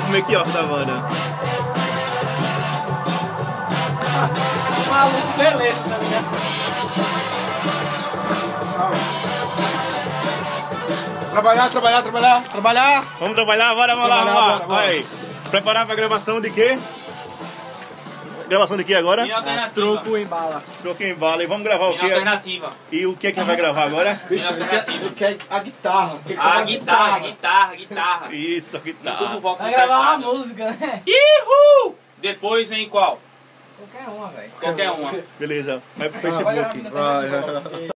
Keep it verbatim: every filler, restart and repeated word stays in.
o make-off da banda. Maluco, beleza, tá ligado? Trabalhar, trabalhar, trabalhar, trabalhar. Vamos trabalhar, bora, vamos lá, vamos lá. Vai aí. Preparar pra gravação de quê? Gravação de quê agora? Minha alternativa. Troco em bala. Troco em bala. E vamos gravar o Minha quê? alternativa. E o que é que vai gravar agora? Bicho, ele quer, ele quer a guitarra. Quer que você A faça guitarra, guitarra, guitarra. Isso, aqui No tá. Google Vox Vai gravar uma emprestado. música, né? Ihu! Depois vem qual? Qualquer uma, velho. Qualquer uma. Beleza. Vai pro Vai Facebook. gravar ainda também. Vai.